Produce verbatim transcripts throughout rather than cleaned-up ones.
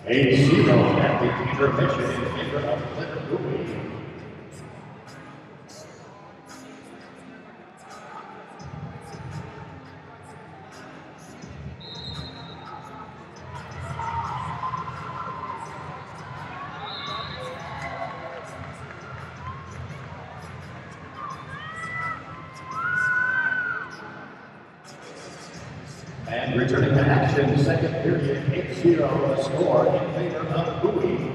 A zero at the intermission in favor of Claire Bowie. And returning to action, second period, eight zero, a score in favor of Bowie.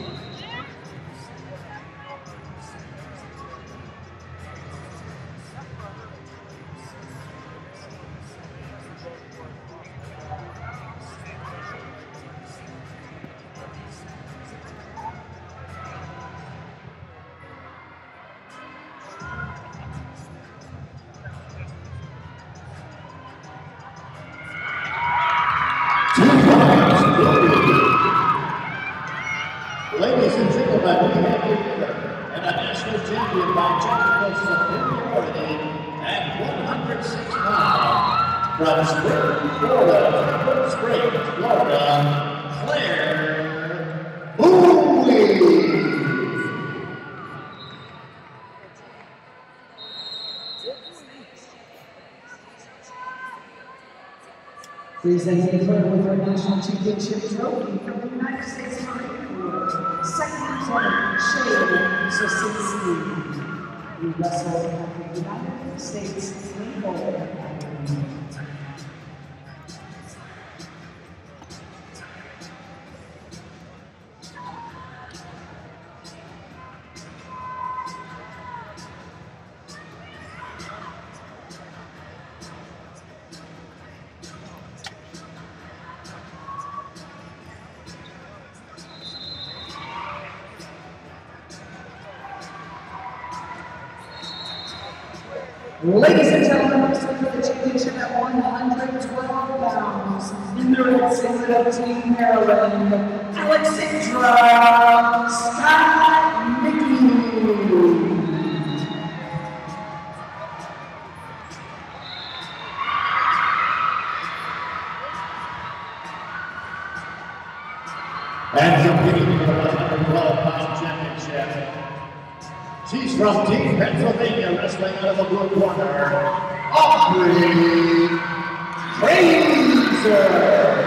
Ladies and gentlemen, we have your winner and a national champion by technical superiority at one hundred six pounds from Spring, Florida, Springs, Florida, Claire Bowie. Presenting Claire with her national championship trophy from the United States Marine Corps, Second Lieutenant Shane Sosinski. We wrestled at the United States Naval Academy. Ladies and gentlemen, wrestling for the championship at one hundred twelve pounds, in the red singlet of Team Maryland, Alexandra Scott Mickey. And competing for the one hundred twelve pound championship, she's from Team Pennsylvania, wrestling out of the blue corner, Aubrey Fraser.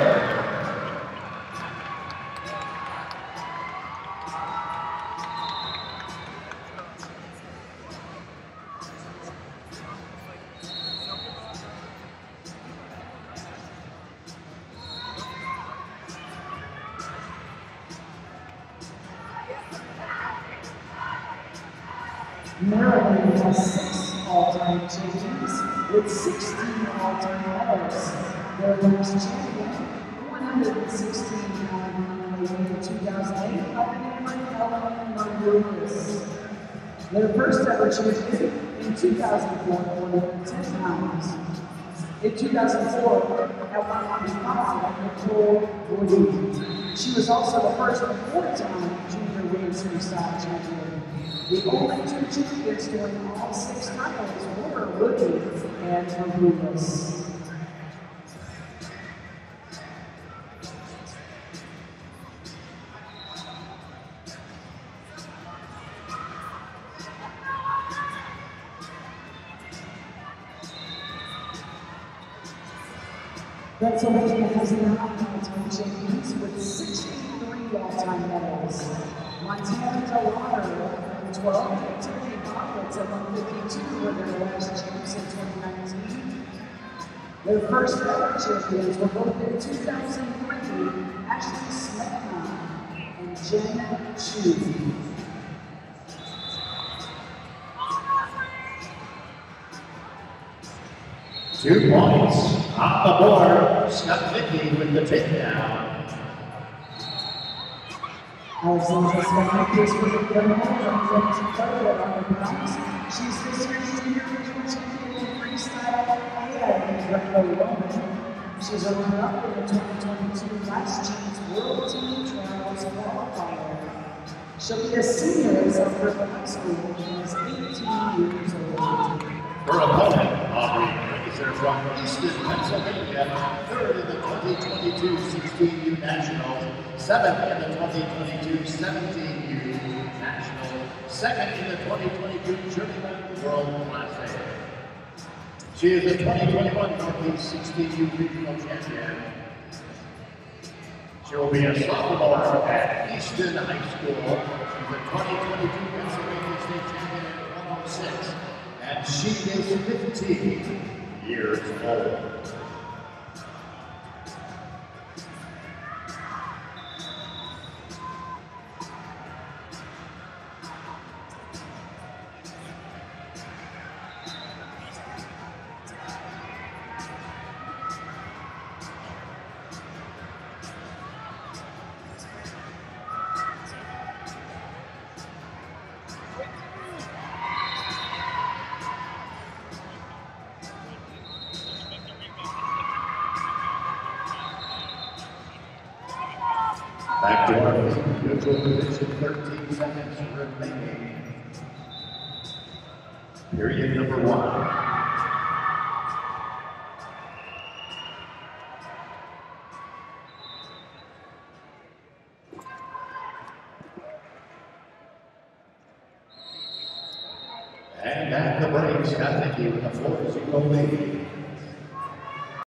Maryland has six all-time champions with sixteen all-time medals. Their last champion, one hundred sixteen pound in two thousand eight, by the name of Helen Rodriguez. Their first ever champion in two thousand four, one hundred ten pounds. In two thousand four, at one hundred five, Nicole Woody. She was also the first four-time junior women's freestyle champion. The only two champions to win all six titles were Woody and Rodriguez. Pennsylvania has nine all-time champions with sixty-three all-time medals. Montana Delaware twelve, and Tiffany Pockets at one fifty-two were their last champs in twenty nineteen. Their first ever champions were both in two thousand three, Ashley Smithman and Jen Chu. Two points off the board, Scott Mickey with the takedown. Alexandra Scott is with the young woman from Chicago at one hundred pounds. She's this year's junior regional champion in freestyle and Greco-Roman. She's a runner-up in the twenty twenty-two Last Chance World Team Trials qualifier. She'll be a senior at Southern High School when she is eighteen years old. Her opponent, Aubrey They're from Easton, Pennsylvania, third in the twenty twenty-two sixteen U Nationals, seventh in the twenty twenty-two seventeen U Nationals, second in the twenty twenty-two Journeyman World Classic. She is the twenty twenty-one Northeast sixteen U Regional Champion. She will be a sophomore at Easton High School. She's the twenty twenty-two Pennsylvania State Champion at one oh six, and she is fifteen years old. Back to our neutral position, thirteen seconds remaining. Period number one. And at the break, Scott Hickey with a four zero lead.